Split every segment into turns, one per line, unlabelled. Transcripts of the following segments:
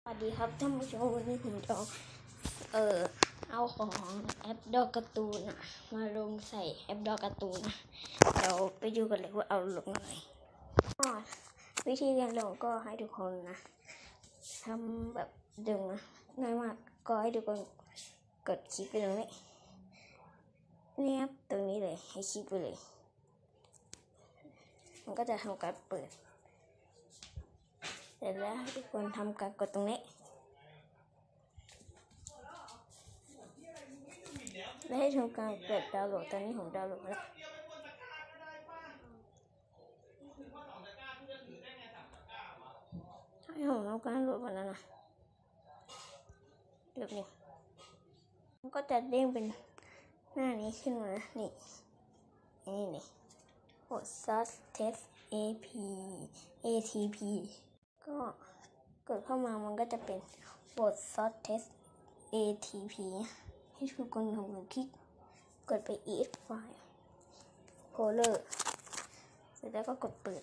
สวัสดีครับท่านผู้ชมวันนี้ผมจะเอาของแอปดอกการ์ตูนมาลงใส่แอปดอกการ์ตูนเดี๋ยวไปดูกันเลยว่าเอาลงอะไรวิธีการลงก็ให้ทุกคนทำแบบดึงง่ายมากก็ให้ทุกคนกดคลิกไปตรงนี้นี่ครับตรงนี้เลยให้คลิกไปเลยมันก็จะทำการเปิดเสร็จแล้วให้ทุกคนทำการกดตรงนี้แล้วให้ทำการเปิดดาวน์โหลดตอนนี้ผมดาวน์โหลดแล้วให้ผมทำการโหลดมาแล้วนะเดี๋ยวนี้มันก็จะเด้งเป็นหน้านี้ขึ้นมานี่กด Source Test ATP ก็กดเข้ามามันก็จะเป็นบท Source Test ATP ให้ทุกคนทำการคลิกกดไป EX File Folder เสร็จแล้วก็กดเปิด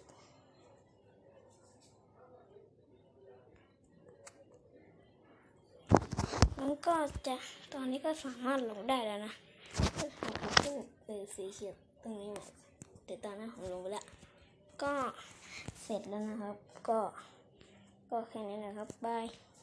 มันก็จะตอนนี้ก็สามารถลงได้แล้วนะก็ทำการขึ้นสีเขียวตรงนี้หมดแต่ตอนนั้นผมลงไปแล้วก็เสร็จแล้วนะครับก็แค่นี้นะครับบาย